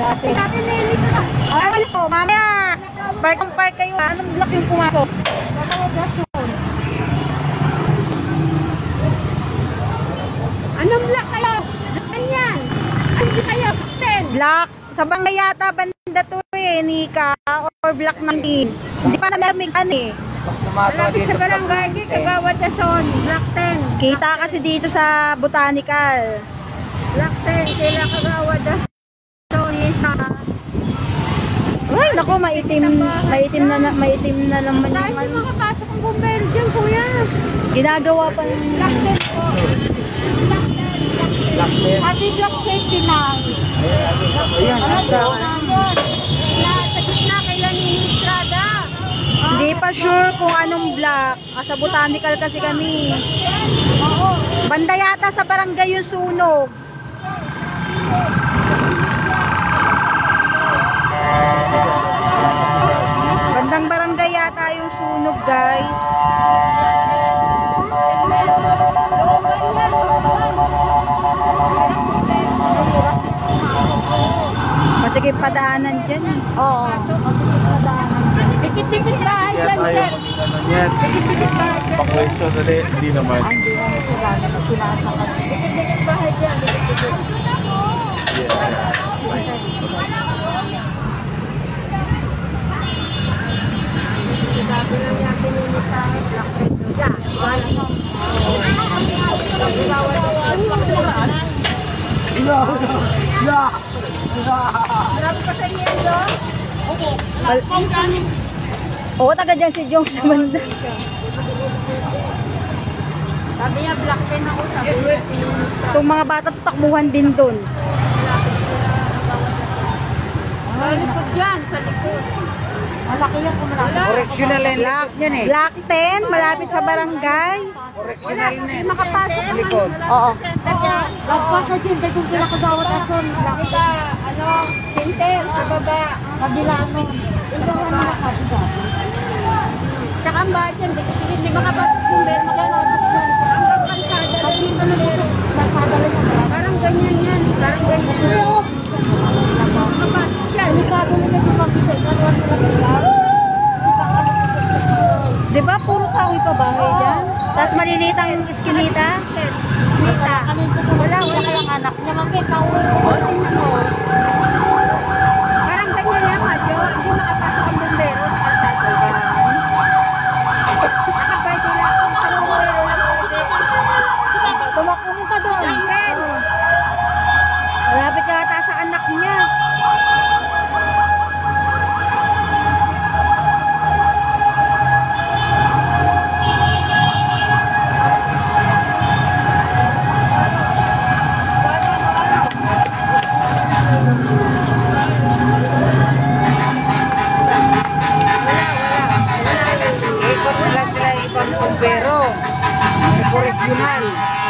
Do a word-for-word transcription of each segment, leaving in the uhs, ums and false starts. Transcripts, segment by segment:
Dati. Dati nilinis na. Ay, wala po. Mamaya. Park ang park kayo. Anong block yung pumasok? Anong block kayo? Ganyan. Ano kayo? ten. Block. Sa bangay yata banda to eh, Nika. Or block nineteen. Hindi pa na mix ano eh. Malapit sa barangay, Kagawad Quezon, block ten. Kita kasi dito sa Botanical. Block ten, sila Kagawad Quezon, isa. Ay, naku, maitim, maitim na, maitim na naman yung ano. Dahil makapasok ang bumbero dyan, kuya. Ginagawa pa ng block ten po. Block ten, block ten. Ati block safety lang. Ayan, ayan. Sa gitna, kailan Estrada. Hindi pa sure kung anong block. Sa Botanical kasi kami. Banda yata sa barangay yung sunog. Bandang barangay yata yung sunog, guys. Masikip padaanan dyan. Oo. Masikip padaanan. Dikit-dikit bahay dyan, sir. Dikit-dikit bahay dyan. Pakwesto na rin, hindi naman. Hindi naman sila. Dikit-dikit bahay dyan. Dikit-dikit. Sabi lang yung pinili sa block dyan. Marami pa sa inyo yun? Oo, taga dyan si Jong sa banda. Sabi niya, black pen ako. Sabi niya, itong mga bata takbuhan din dun. Sa likod dyan, sa likod. Malaki yan kung malaki. Correctional and lock yan eh. Block ten, malapit sa barangay. Correctional na eh. Makapasok ang likod. Oo. Magpasa center kung sila Kagawad Quezon. Nakita, ano, center, sa baba. Kabila mo. Ikaw ang nakapasa. Tsaka ang bahay dyan, hindi makapasok yung bel, makapasok yan. Ang kansada lang yung ganun. Kansada lang yan. Parang ganyan yan. Parang ganyan yan. Makapasok yan. Delikado nila yung makita. Ikaw diba puro kahoy pa bahay dyan? Tapos maliliit ang iskinita? Iskinita. Wala, wala kayong anak niya. Mamit, kahoy mo. Tingnan mo. Parang ganyan yan, Madyo. Hindi makapasok ang bumbero sa kalsada. Nakapwede lang kung sa bumbero lang. Tumakbo ka doon. Malapit ka ata sa anak niya. Pero, correctional.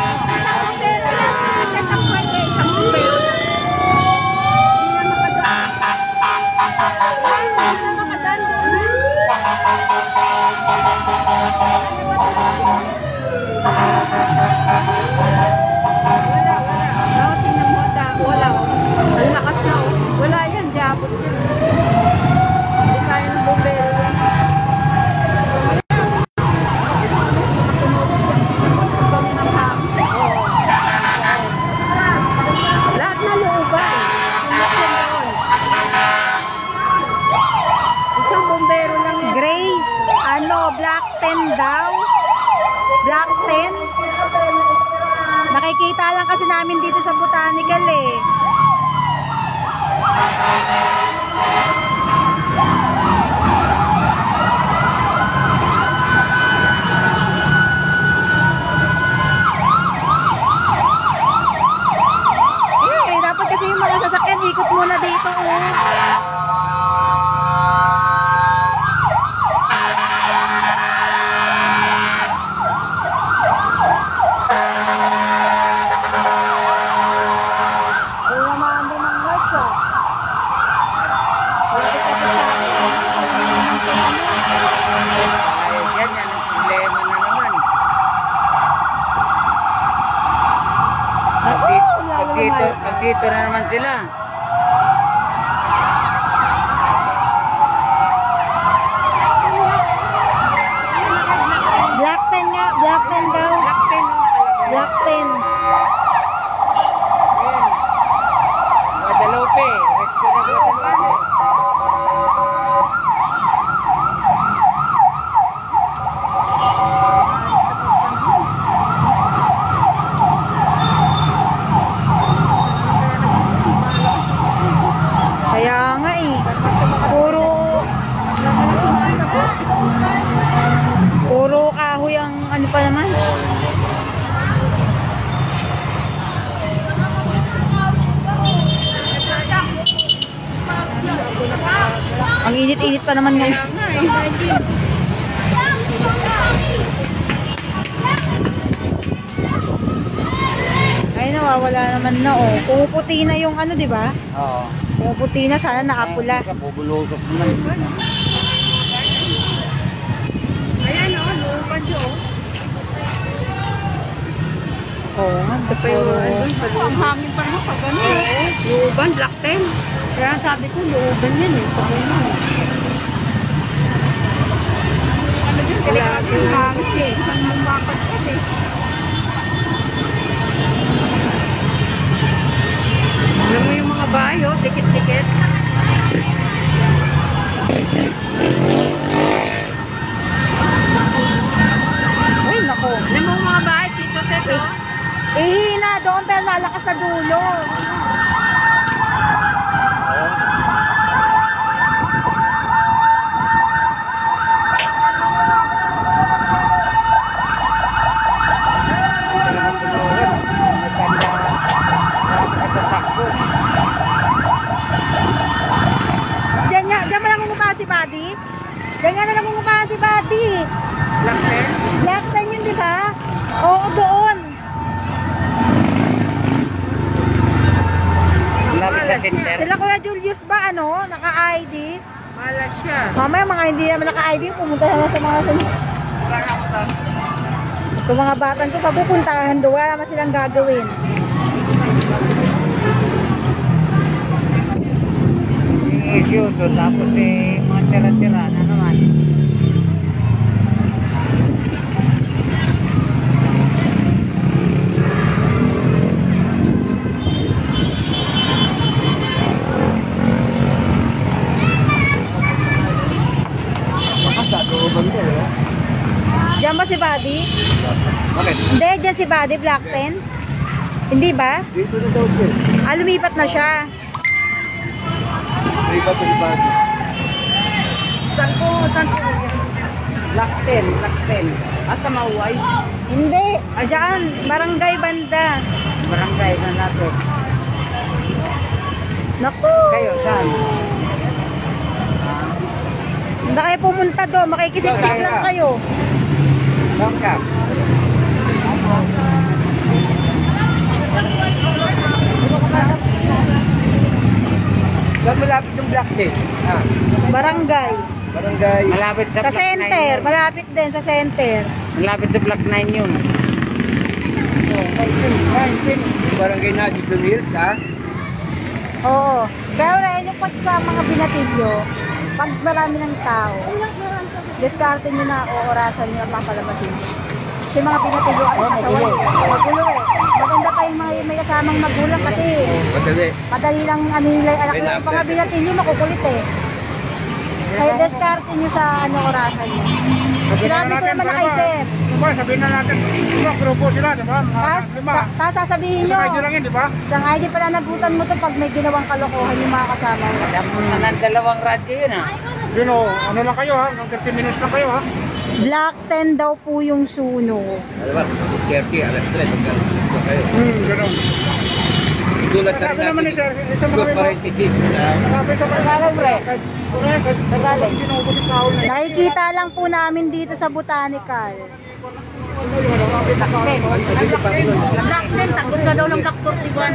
Wala yan, jabot yan. Hindi kaya ng bumbero yan. Lahat na looban. Isang bumbero lang yan. Grace, ano, block ten daw? Block ten? Nakikita lang kasi namin dito sa Botanical eh. Eh, dapat kasi yung mga sasakyan, ikot muna dito oh. Dito na naman sila. Black ten daw. Black ten yung nakalagay. Black ten. Ayan. Guadalupe. Recto na Guadalupe. Kaya nga eh. Puro Puro kahoy ang ano pa naman. Ang init-init pa naman ngayon. Ay, nawawala naman na oh. Pumuputi na yung ano, di ba? Oo. Pumuputi na, sana nakapula. Bubulusok naman. Ayan o, lupan siya o. Oo nga, puro. Ang hangin pa naman pag gano'n. Luban, black ten. Kaya sabi ko, luban yan eh. Ano din, delikado yung hangin eh. Saan mong makatkat eh. Alam mo yung mga bahay oh, dikit-dikit. Uy, nako. Alam mo yung mga bahay, Tito Teto? Eh, na doon pero lalakas sa dulo. Diyan nga, diyan mo lang umukha si Buddy. Diyan nga na lang umukha si Buddy. Black ten? Black ten yun, di ba? Oo, doon. Lapit sa center. Sila Kuya Julius ba, ano? Naka-I D? Malas siya. Mamaya mga hindi naman naka-I D, pumunta naman sa mga ito mga batang ko, papupuntahan doon, wala naman silang gagawin. Yung issue, so tapos eh, mga tira-tira na naman. Diyan ba si Buddy? Bakit? Hindi, diyan si Buddy, Black ten. Hindi ba? Dito na daw siya. Ah, lumipat na siya. Lipat sa lipat. Saan po? Saan po? Black ten, Black ten. Asa Mauway? Hindi, ah, diyan, barangay banda. Barangay na natin. Naku! Kayo, saan? Hindi kayo pumunta doon, makikisiksik lang kayo. Saan ka? Saan malapit yung Black ten? Ah, Barangay. barangay. Malapit sa, Sa Black center, nine. malapit din sa center. Malapit sa Black nine yun. Barangay na dito Mills, ha? Oo. Pero rin yung pag sa mga binatilyo, pag marami ng tao, diskarte nyo na o orasan nyo ang papalabasin. Kasi mga binatilyo ano Oh, kasaway. magulo. Magulo eh. Maganda pa yung mga may kasamang magulang kasi Madali. madali lang ano nila yung anak May nila. Yung mga napit. binatilyo makukulit eh. Kaya diskarte nyo sa ano orasan nyo. Sinabi ko naman na kay Sir. Diba, sabihin na natin, diba, grupo sila, diba? Mga Tapos lima. ta- ta- sasabihin nyo, Isang I D lang yun, diba? isang I D pala nagutan mo to pag may ginawang kalokohan yung mga kasama mo. Alam mo na ng dalawang radyo yun, ha? Yun o, ano lang kayo ha, hanggang thirty minutes lang kayo ha. Black ten daw po yung suno. Diba? thirty, alas tres, hanggang kayo. Hmm, gano'n. Tulad na rin Sabi naman ni Sir, natin, ito mga two iba. parentheses. Sabi ito mga Tagalog, pre. Correct, Tagalog. Sinubulit na ako na yun. Nakikita lang po namin dito sa botanical. Black ten, tagot na daw ng Doctor Tiban.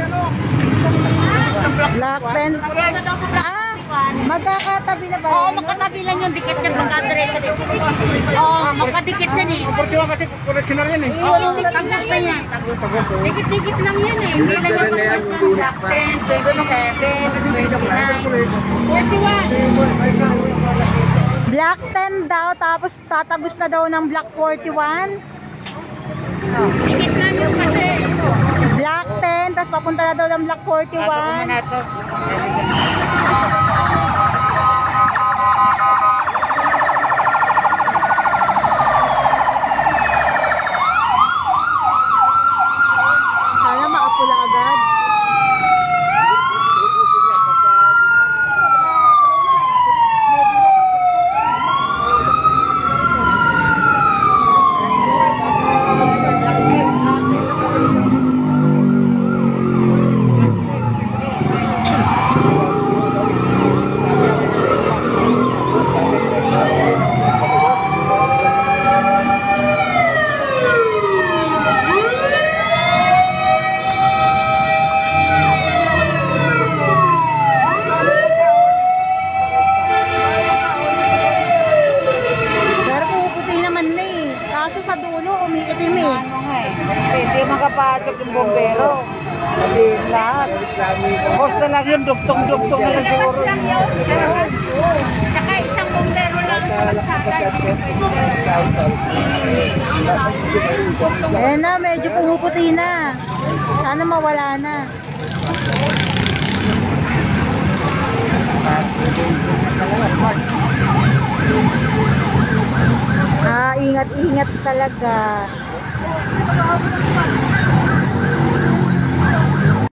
Black ten. Ah, magkakatabi na ba? Oo, yan? makatabi lang yung dikit niya pagkadiretso din. Oo, makadikit yan eh. Opportunity kasi correctional yan eh. Oo, tagot na yan. Dikit-dikit lang yan eh. Hindi lang yung Yan, yung tagot. Black ten, twenty-seven, twenty-nine, forty-one. Black ten daw, tapos tatagos na daw ng Black forty-one. Higit lang yung kasi. Black ten, tapos papunta na daw ng Black Ako forty-one. muna to. Sana maapula agad. Pero puputi naman na eh. Kaso sa dulo, umiitim eh. Ano nga eh. Hindi makapasok yung bombero. Sabi lahat. Basta lang yun, duktong-duktong na lang siguro. Saka isang bombero lang sa kalsada. Ayan na, medyo pumuputi na. Sana mawala na. Ah, ingat-ingat talaga.